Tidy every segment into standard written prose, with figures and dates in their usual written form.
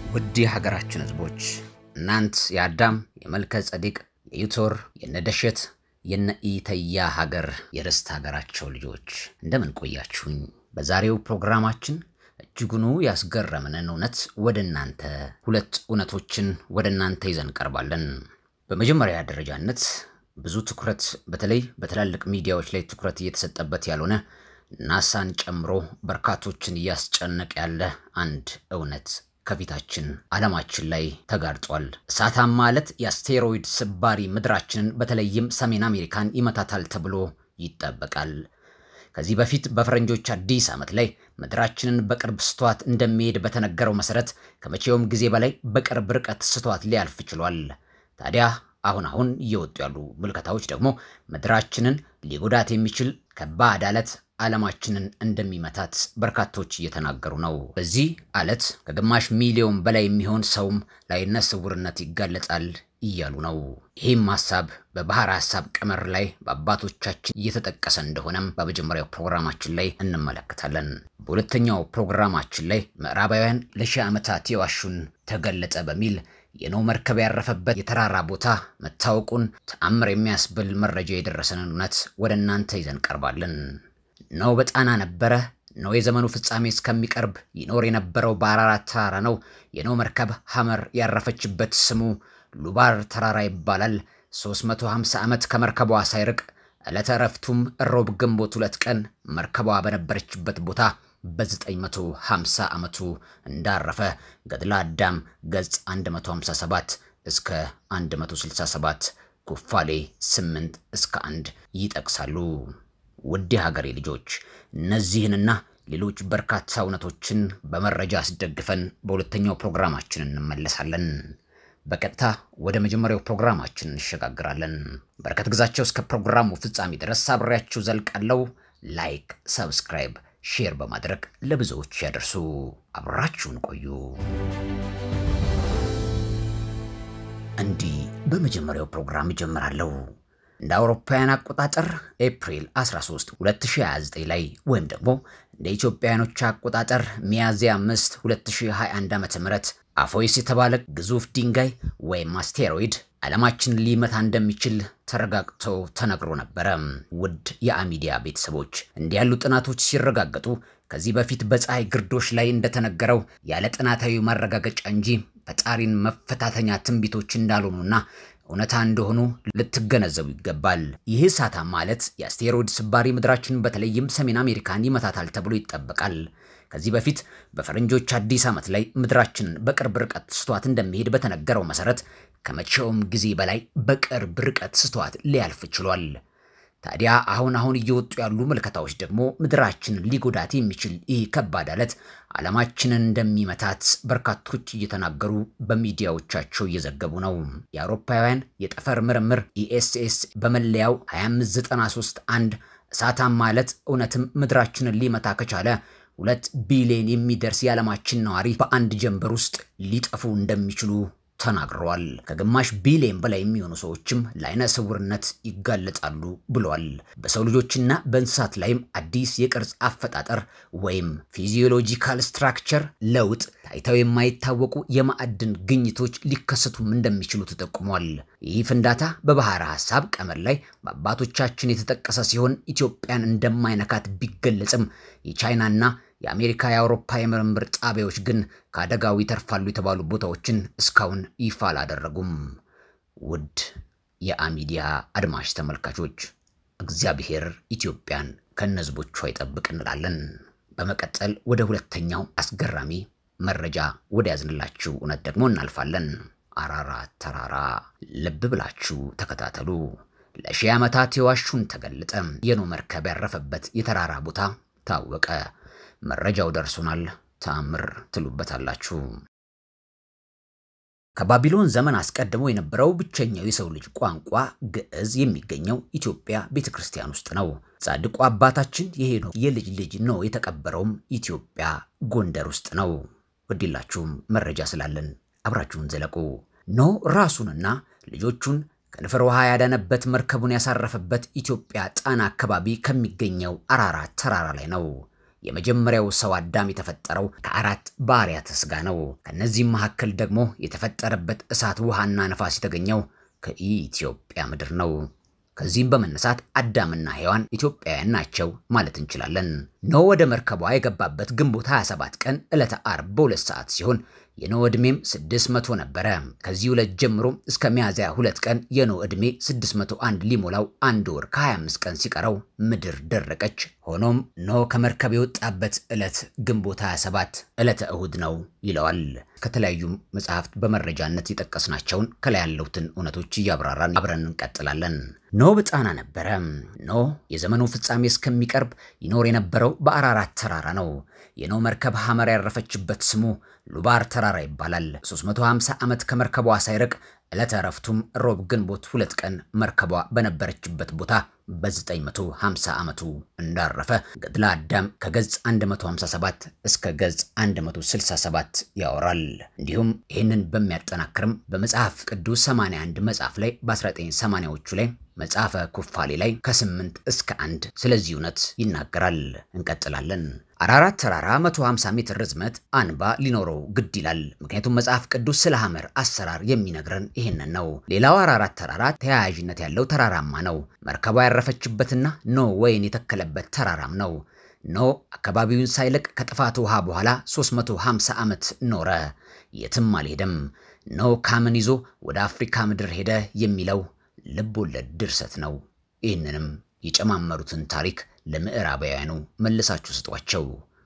ውድ የሀገራችን ህዝቦች እናንት የአዳም የመልከ ጸዲቅ የዩቶር የነደሸት የነኢተያ ሀገር የርስት ሀገራቸው ልጆች እንደምን ቆያችሁኝ? በዛሬው ፕሮግራማችን እጅጉኑ ያስገረመንን እውነት ወደናንተ ሁለት እውነቶችን ወደናንተ ይዘን ቀርባለን። በመጀመሪያ ደረጃነት ብዙ ትኩረት በተለይ በተላልቅ ሚዲያዎች ላይ ትኩረት እየተሰጠበት ያልሆነ ናሳን ጨምሮ በርካቶችን ያስጨነቀ ያለ አንድ እውነት ከፊታችን ዓለማችን ላይ ተጋርጧል። እሳታማ ማለት የአስትሮይድ ስባሪ ምድራችንን በተለይም ሰሜን አሜሪካን ይመታታል ተብሎ ይጠበቃል። ከዚህ በፊት በፈረኝጆቹ አዲስ ዓመት ላይ ምድራችንን በቅርብ ስቷት እንደሚሄድ በተነገረው መሰረት ከመቼውም ጊዜ በላይ በቅርብ ርቀት ስቷት ሊያልፍ ችሏል። ታዲያ አሁን እየወጡ ያሉ ምልከታዎች ደግሞ ምድራችንን ሊጎዳት የሚችል ከባድ አለት ዓለማችንን እንደሚመታት በርካቶች እየተናገሩ ነው። በዚህ አለት ከግማሽ ሚሊዮን በላይ የሚሆን ሰውም ለዓይነ ስውርነት ይጋለጣል እያሉ ነው። ይህም ሐሳብ በባህር ሐሳብ ቀመር ላይ በአባቶቻችን እየተጠቀሰ እንደሆነም በመጀመሪያው ፕሮግራማችን ላይ እንመለከታለን። በሁለተኛው ፕሮግራማችን ላይ ምዕራባውያን ለሺህ ዓመታት የዋሹን ተገለጠ በሚል የኖ መርከብ ያረፈበት የተራራ ቦታ መታወቁን ተአምር የሚያስብል መረጃ የደረሰንን እውነት ወደናንተ ይዘን ቀርባለን። ነው በጣና ነበረ ነው የዘመኑ ፍጻሜ እስከሚቀርብ ይኖር የነበረው በአራራት ተራራ ነው። የኖ መርከብ ሐመር ያረፈችበት ስሙ ሉባር ተራራ ይባላል። 350 ዓመት ከመርከቧ ሳይርቅ ዕለተ ዕረፍቱም ሮብ ግንቦት 2 ቀን መርከቧ በነበረችበት ቦታ በ950 ዓመቱ እንዳረፈ ገድለ አዳም ገጽ 157 እስከ 167 ኩፋሌ 8 እስከ 1 ይጠቅሳሉ። ውድ ሀገሬ ልጆች እነዚህንና ሌሎች በርካታ እውነቶችን በመረጃ አስደግፈን በሁለተኛው ፕሮግራማችን እንመለሳለን። በቀጥታ ወደ መጀመሪያው ፕሮግራማችን እንሸጋግራለን። በረከት ግዛቸው እስከ ፕሮግራሙ ፍጻሜ ድረስ አብሬያችሁ ዘልቃለሁ። ላይክ፣ ሰብስክራይብ፣ ሼር በማድረግ ለብዙዎች ያደርሱ። አብራችሁን ቆዩ። እንዲህ በመጀመሪያው ፕሮግራም ጀምራለሁ። እንደ አውሮፓውያን አቆጣጠር ኤፕሪል 13 2029 ላይ ወይም ደግሞ እንደ ኢትዮጵያኖች አቆጣጠር ሚያዝያ 5 2021 ዓ.ም አፎይስ የተባለ ግዙፍ ድንጋይ ወይም አስትሮይድ ዓለማችንን ሊመታ እንደሚችል ተረጋግጦ ተነግሮ ነበር። ውድ የአሚዲያ ቤተሰቦች እንዲህ ያሉ ጥናቶች ሲረጋገጡ ከዚህ በፊት በፀሐይ ግርዶሽ ላይ እንደተነገረው ያለ ጥናታዊ ማረጋገጫ እንጂ ፈጣሪን መፈታተኛ ትንቢቶች እንዳልሆኑና እውነታ እንደሆኑ ልትገነዘቡ ይገባል። ይህ እሳታማ ማለት የአስትሮይድ ስባሪ ምድራችንን በተለይም ሰሜን አሜሪካን ይመታታል ተብሎ ይጠበቃል። ከዚህ በፊት በፈረኝጆቹ አዲስ ዓመት ላይ ምድራችንን በቅርብ ርቀት ስቷት እንደሚሄድ በተነገረው መሰረት ከመቼውም ጊዜ በላይ በቅርብ ርቀት ስቷት ሊያልፍ ችሏል። ታዲያ አሁን እየወጡ ያሉ ምልከታዎች ደግሞ ምድራችንን ሊጎዳት የሚችል ይህ ከባድ አለት ዓለማችንን እንደሚመታት በርካቶች እየተናገሩ በሚዲያዎቻቸው እየዘገቡ ነው። የአውሮፓውያን የጥፍር ምርምር ኢኤስኤስ በመለያው 25931 እሳታማ ማለት እውነትም ምድራችንን ሊመታ ከቻለ 2 ቢሊየን የሚደርስ የዓለማችን ነዋሪ በአንድ ጀንበር ውስጥ ሊጠፉ እንደሚችሉ ተናግረዋል። ከግማሽ ቢሊየን በላይ የሚሆኑ ሰዎችም ለዓይነ ስውርነት ይጋለጣሉ ብለዋል። በሰው ልጆችና በእንስሳት ላይም አዲስ የቅርጽ አፈጣጠር ወይም ፊዚዮሎጂካል ስትራክቸር ለውጥ ታይተው የማይታወቁ የማዕድን ግኝቶች ሊከሰቱም እንደሚችሉ ተጠቁሟል። ይህ ፍንዳታ በባህር ሐሳብ ቀመር ላይ በአባቶቻችን የተጠቀሰ ሲሆን ኢትዮጵያን እንደማይነካት ቢገለጽም የቻይናና የአሜሪካ የአውሮፓ የምርምር ጣቢያዎች ግን ካደጋው ይተርፋሉ የተባሉ ቦታዎችን እስካሁን ይፋ አላደረጉም። ውድ የአሚዲያ አድማጭ ተመልካቾች እግዚአብሔር ኢትዮጵያን ከነዝቦቿ ይጠብቅ እንላለን። በመቀጠል ወደ ሁለተኛው አስገራሚ መረጃ ወደ ያዝንላችሁ እውነት ደግሞ እናልፋለን። አራራት ተራራ ልብ ብላችሁ ተከታተሉ። ለሺህ ዓመታት የዋሹን ተገለጠ። የኖ መርከብ ያረፈበት የተራራ ቦታ ታወቀ። መረጃው ደርሶናል። ተአምር ትሉበታላችሁ። ከባቢሎን ዘመን አስቀድሞ የነበረው ብቸኛው የሰው ልጅ ቋንቋ ግዕዝ የሚገኘው ኢትዮጵያ ቤተክርስቲያን ውስጥ ነው። ጻድቁ አባታችን የሄኖክ የልጅ ልጅ ነው የተቀበረውም ኢትዮጵያ ጎንደር ውስጥ ነው። ወዲላችሁም መረጃ ስላለን አብራችሁን ዘለቁ። ኖ ራሱንና ልጆቹን ከንፈር ውሃ ያዳነበት መርከቡን ያሳረፈበት ኢትዮጵያ ጣና አካባቢ ከሚገኘው አራራት ተራራ ላይ ነው። የመጀመሪያው ሰው አዳም የተፈጠረው ከአራት ባህሪያተ ሥጋ ነው። ከነዚህም መካከል ደግሞ የተፈጠረበት እሳት ውሃና ነፋስ የተገኘው ከኢትዮጵያ ምድር ነው። ከዚህም በመነሳት አዳምና ሔዋን ኢትዮጵያውያን ናቸው ማለት እንችላለን። ኖህ ወደ መርከቧ የገባበት ግንቦት 27 ቀን ዕለተ ዓርብ በ2 ሰዓት ሲሆን የኖህ ዕድሜም 600 ነበረ። ከዚህ ዕለት ጀምሮ እስከ ሚያዝያ 2 ቀን የኖህ ዕድሜ 601 ሊሞላው 1 ወር ከ25 ቀን ሲቀረው ምድር ደረቀች። ሆኖም ኖህ ከመርከብ የወጣበት ዕለት ግንቦት 27 ዕለተ እሁድ ነው ይለዋል። ከተለያዩ መጽሐፍት በመረጃነት የጠቀስናቸውን ከላይ ያሉትን እውነቶች እያብራራን አብረን እንቀጥላለን። ኖህ በጣና ነበረ። ኖህ የዘመኑ ፍጻሜ እስከሚቀርብ ይኖር የነበረው በአራራት ተራራ ነው። የኖህ መርከብ ሐመር ያረፈችበት ስሙ ሉባር ተራራ ይባላል። 350 ዓመት ከመርከቧ ሳይርቅ ዕለተ ዕረፍቱም ሮብ ግንቦት 2 ቀን መርከቧ በነበረችበት ቦታ በ950 ዓመቱ እንዳረፈ ገድለ አዳም ከገጽ 157 እስከ ገጽ 167 ያወራል። እንዲሁም ይህንን በሚያጠናክርም በመጽሐፍ ቅዱስ 81 መጽሐፍ ላይ በ1980ዎቹ ላይ መጽሐፈ ኩፋሌ ላይ ከ8 እስከ 1 ስለዚህ እውነት ይናገራል። እንቀጥላለን። አራራት ተራራ 150 ሜትር ርዝመት አንባ ሊኖረው ግድ ይላል። ምክንያቱም መጽሐፍ ቅዱስ ስለ ሐመር አሰራር የሚነግረን ይሄንን ነው። ሌላው አራራት ተራራ ተያያዥነት ያለው ተራራማ ነው። መርከቧ ያረፈችበትና ኖህ ወይን የተከለበት ተራራም ነው። ኖህ አካባቢውን ሳይለቅ ከጥፋት ውሃ በኋላ 350 ዓመት ኖረ። የትም አልሄደም። ኖህ ካምን ይዞ ወደ አፍሪካ ምድር ሄደ የሚለው ልብ ወለድ ድርሰት ነው። ይህንንም የጨማመሩትን ታሪክ ለምዕራባውያኑ መልሳችሁ ስጧቸው።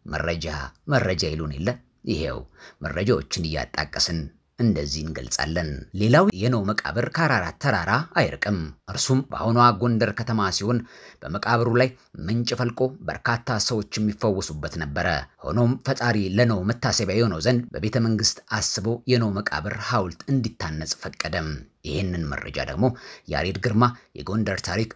መረጃ ይሉን የለ ይሄው መረጃዎችን እያጣቀስን እንደዚህ እንገልጻለን። ሌላው የኖህ መቃብር ከአራራት ተራራ አይርቅም። እርሱም በአሁኗ ጎንደር ከተማ ሲሆን በመቃብሩ ላይ ምንጭ ፈልቆ በርካታ ሰዎች የሚፈወሱበት ነበረ። ሆኖም ፈጣሪ ለኖህ መታሰቢያ የሆነው ዘንድ በቤተ መንግስት አስቦ የኖህ መቃብር ሐውልት እንዲታነጽ ፈቀደም። ይህንን መረጃ ደግሞ ያሬድ ግርማ የጎንደር ታሪክ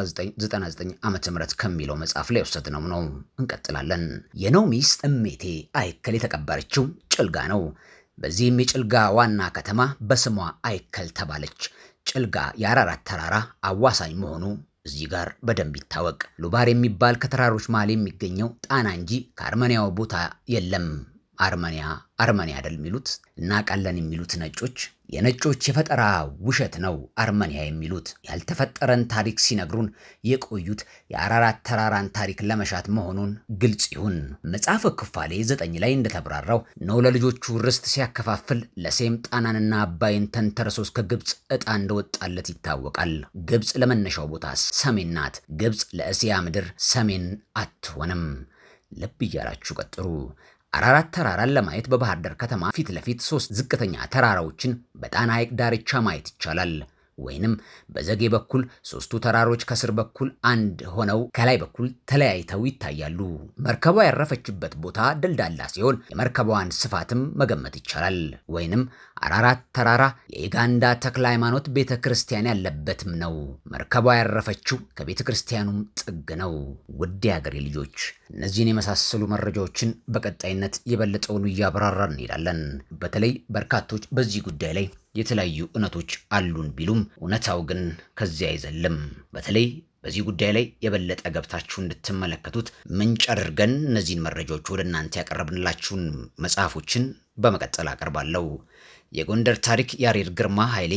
በ1999 ዓመተ ምህረት ከሚለው መጽሐፍ ላይ ወሰድነው ነው። እንቀጥላለን። የኖህ ሚስት እሜቴ አይከል የተቀበረችው ጭልጋ ነው። በዚህም የጭልጋ ዋና ከተማ በስሟ አይከል ተባለች። ጭልጋ የአራራት ተራራ አዋሳኝ መሆኑ እዚህ ጋር በደንብ ይታወቅ። ሉባር የሚባል ከተራሮች መሃል የሚገኘው ጣና እንጂ ከአርመኒያው ቦታ የለም። አርመኒያ አይደል የሚሉት እና ቃለን የሚሉት ነጮች የነጮች የፈጠራ ውሸት ነው። አርመኒያ የሚሉት ያልተፈጠረን ታሪክ ሲነግሩን የቆዩት የአራራት ተራራን ታሪክ ለመሻት መሆኑን ግልጽ ይሁን። መጽሐፈ ኩፋሌ 9 ላይ እንደተብራራው ኖህ ለልጆቹ ርስት ሲያከፋፍል ለሴም ጣናንና አባይን ተንተርሶ እስከ ግብጽ ዕጣ እንደወጣለት ይታወቃል። ግብጽ ለመነሻው ቦታ ሰሜን ናት። ግብጽ ለእስያ ምድር ሰሜን አትሆንም። ልብ እያላችሁ ቀጥሩ። አራራት ተራራን ለማየት በባህር ዳር ከተማ ፊት ለፊት 3 ዝቅተኛ ተራራዎችን በጣና ሐይቅ ዳርቻ ማየት ይቻላል። ወይንም በዘጌ በኩል 3ቱ ተራሮች ከስር በኩል አንድ ሆነው ከላይ በኩል ተለያይተው ይታያሉ። መርከቧ ያረፈችበት ቦታ ደልዳላ ሲሆን የመርከቧን ስፋትም መገመት ይቻላል። ወይንም አራራት ተራራ የኡጋንዳ ተክለ ሃይማኖት ቤተክርስቲያን ያለበትም ነው። መርከቧ ያረፈችው ከቤተክርስቲያኑም ጥግ ነው። ውድ የሀገሬ ልጆች እነዚህን የመሳሰሉ መረጃዎችን በቀጣይነት የበለጠውን እያብራራን እንሄዳለን። በተለይ በርካቶች በዚህ ጉዳይ ላይ የተለያዩ እውነቶች አሉን ቢሉም እውነታው ግን ከዚያ አይዘልም። በተለይ በዚህ ጉዳይ ላይ የበለጠ ገብታችሁ እንድትመለከቱት ምንጭ አድርገን እነዚህን መረጃዎች ወደ እናንተ ያቀርብንላችሁን መጽሐፎችን በመቀጠል አቀርባለሁ። የጎንደር ታሪክ ያሬድ ግርማ ኃይሌ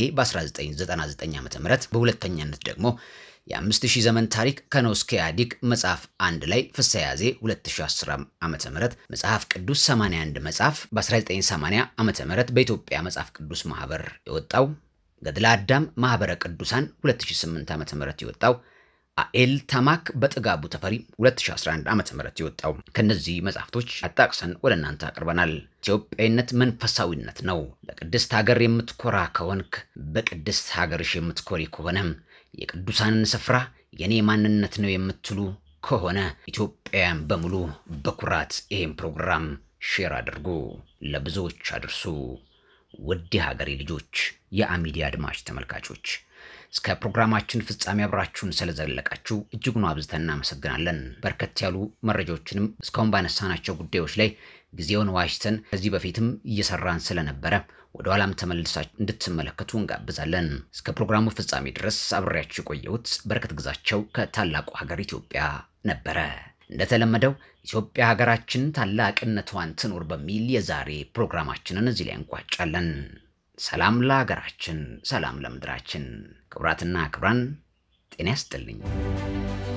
በ1999 ዓመተ ምህረት በሁለተኛነት ደግሞ የ5000 ዘመን ታሪክ ከኖህ እስከ ኢህአዴግ መጽሐፍ 1 ላይ ፍስሐ ያዜ 2010 ዓመተ ምህረት መጽሐፍ ቅዱስ 81 መጽሐፍ በ1980 ዓመተ ምህረት በኢትዮጵያ መጽሐፍ ቅዱስ ማህበር የወጣው ገድለ አዳም ማህበረ ቅዱሳን 2008 ዓመተ ምህረት የወጣው አኤል ታማክ በጥጋቡ ተፈሪ 2011 ዓመተ ምህረት የወጣው ከነዚህ መጽሐፍቶች አጣቅሰን ወደ እናንተ አቀርበናል። ኢትዮጵያዊነት መንፈሳዊነት ነው። በቅድስት ሀገር የምትኮራ ከሆንክ በቅድስት ሀገርሽ የምትኮሪ ከሆነ የቅዱሳንን ስፍራ የኔ ማንነት ነው የምትሉ ከሆነ ኢትዮጵያውያን በሙሉ በኩራት ይሄን ፕሮግራም ሼር አድርጉ፣ ለብዙዎች አድርሱ። ውድ ሀገሬ ልጆች፣ የአሚዲያ አድማጭ ተመልካቾች እስከ ፕሮግራማችን ፍጻሜ አብራችሁን ስለዘለቃችሁ እጅጉን አብዝተን እናመሰግናለን። በርከት ያሉ መረጃዎችንም እስካሁን ባነሳናቸው ጉዳዮች ላይ ጊዜውን ዋሽተን ከዚህ በፊትም እየሰራን ስለነበረ ወደ ኋላም ተመልሳችሁ እንድትመለከቱ እንጋብዛለን። እስከ ፕሮግራሙ ፍጻሜ ድረስ አብሬያችሁ ቆየሁት በረከት ግዛቸው ከታላቁ ሀገር ኢትዮጵያ ነበረ። እንደተለመደው ኢትዮጵያ ሀገራችን ታላቅነቷን ትኑር በሚል የዛሬ ፕሮግራማችንን እዚህ ላይ እንቋጫለን። ሰላም ለሀገራችን፣ ሰላም ለምድራችን። ክብራትና ክብራን ጤና ይስጥልኝ።